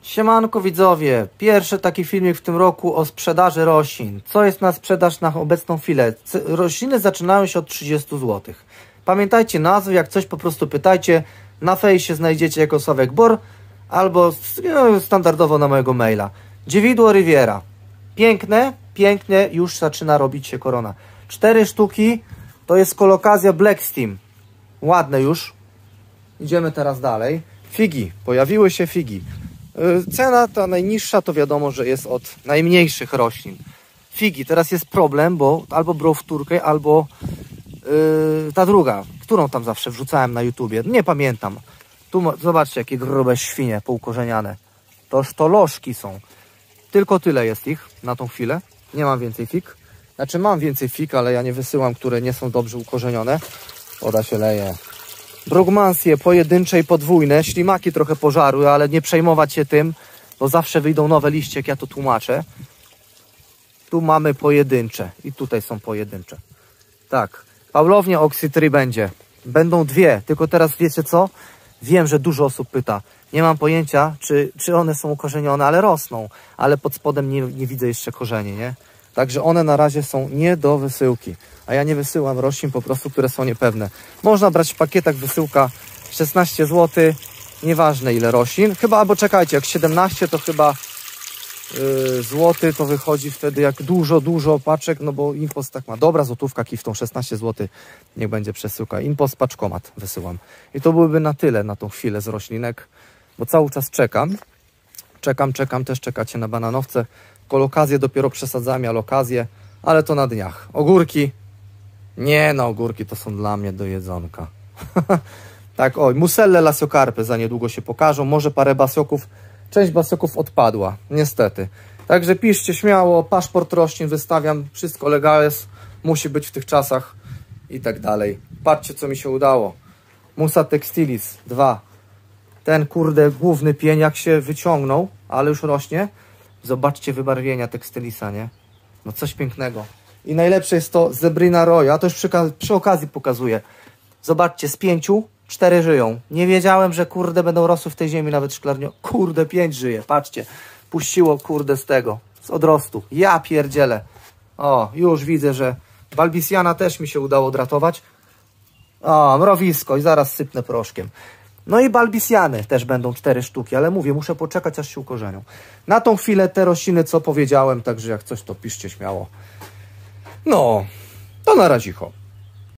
Siemanko widzowie, pierwszy taki filmik w tym roku o sprzedaży roślin. Co jest na sprzedaż na obecną chwilę? Rośliny zaczynają się od 30 zł. Pamiętajcie nazwy, jak coś po prostu pytajcie. Na fejsie znajdziecie jako Sławek Bor albo standardowo na mojego maila. Dziewidło Riviera. Piękne, pięknie, już zaczyna robić się korona. 4 sztuki to jest kolokazja Black Steam. Ładne już. Idziemy teraz dalej. Figi, pojawiły się figi. Cena ta najniższa to wiadomo, że jest od najmniejszych roślin. Figi, teraz jest problem, bo albo browtórkę, albo ta druga, którą tam zawsze wrzucałem na YouTubie. Nie pamiętam. Tu zobaczcie, jakie grube świnie poukorzeniane. Toż to lożki są. Tylko tyle jest ich na tą chwilę. Nie mam więcej fig. Znaczy mam więcej fig, ale ja nie wysyłam, które nie są dobrze ukorzenione. Woda się leje. Brugmansje pojedyncze i podwójne. Ślimaki trochę pożarły, ale nie przejmować się tym, bo zawsze wyjdą nowe liście, jak ja to tłumaczę. Tu mamy pojedyncze i tutaj są pojedyncze. Tak, Pawlownia Oxy3 będzie. Będą dwie, tylko teraz wiecie co? Wiem, że dużo osób pyta. Nie mam pojęcia, czy one są ukorzenione, ale rosną. Ale pod spodem nie widzę jeszcze korzeni, nie? Także one na razie są nie do wysyłki. A ja nie wysyłam roślin po prostu, które są niepewne. Można brać w pakietach wysyłka 16 zł. Nieważne ile roślin. Chyba, albo czekajcie, jak 17 to chyba złoty to wychodzi wtedy jak dużo paczek. No bo Impost tak ma. Dobra, złotówka kiftą 16 zł. Niech będzie przesyłka. Impost paczkomat wysyłam. I to byłyby na tyle na tą chwilę z roślinek. Bo cały czas czekam. Czekam. Też czekacie na bananowce. Kolokazję dopiero przesadzamy, alokazję, ale to na dniach. Ogórki. Nie, no ogórki to są dla mnie do jedzonka. Tak, oj, muselle lasiokarpy za niedługo się pokażą. Może parę basioków. Część basioków odpadła, niestety. Także piszcie śmiało, paszport roślin wystawiam. Wszystko legales, musi być w tych czasach i tak dalej. Patrzcie, co mi się udało. Musa textilis 2. Ten kurde główny pień jak się wyciągnął, ale już rośnie. Zobaczcie wybarwienia tekstylisa, nie? No coś pięknego. I najlepsze jest to Zebrina Roya. To już przy okazji pokazuję. Zobaczcie, z 5 4 żyją. Nie wiedziałem, że kurde będą rosły w tej ziemi nawet szklarnio. Kurde 5 żyje, patrzcie. Puściło kurde z tego, z odrostu. Ja pierdzielę. O, już widzę, że Balbisiana też mi się udało odratować. O, mrowisko i zaraz sypnę proszkiem. No i balbisiany też będą 4 sztuki, ale mówię, muszę poczekać, aż się ukorzenią. Na tą chwilę te rośliny, co powiedziałem, także jak coś, to piszcie śmiało. No, to na razie.